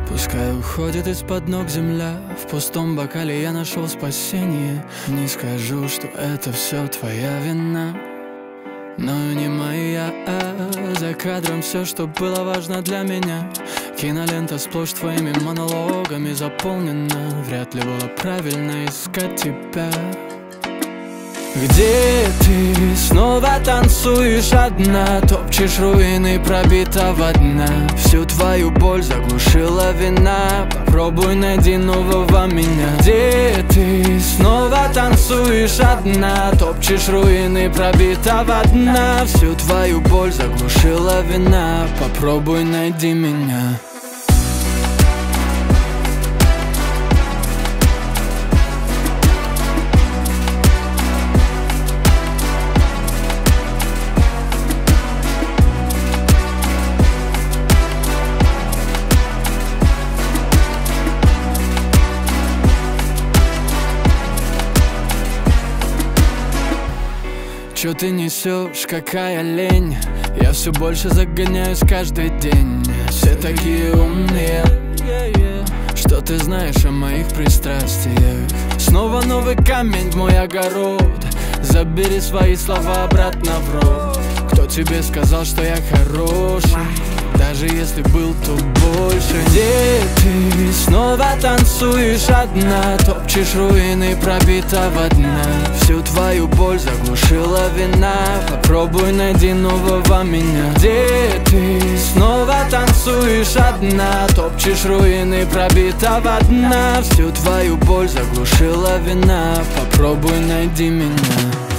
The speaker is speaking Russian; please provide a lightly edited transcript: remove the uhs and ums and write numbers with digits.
Пускай уходит из-под ног земля, в пустом бокале я нашел спасение. Не скажу, что это все твоя вина, но и не моя. За кадром все, что было важно для меня. Кинолента сплошь твоими монологами заполнена. Вряд ли было правильно искать тебя. Где ты? Снова танцуешь одна, топчешь руины пробитого дна. Всю твою боль заглушила вина. Попробуй найди нового меня. Где ты? Снова танцуешь одна, топчешь руины пробитого дна. Всю твою боль заглушила вина. Попробуй найди меня. Чё ты несешь, какая лень? Я все больше загоняюсь каждый день. Все такие умные. Что ты знаешь о моих пристрастиях? Снова новый камень в мой огород. Забери свои слова обратно в рот. Кто тебе сказал, что я хороший? Даже если был, то больше. Где ты? Снова танцуешь одна, топчешь руины пробитого дна. Всю твою боль заглушила вина. Попробуй найди нового меня. Где ты? Снова танцуешь одна, топчешь руины пробитого дна. Всю твою боль заглушила вина. Попробуй найди меня.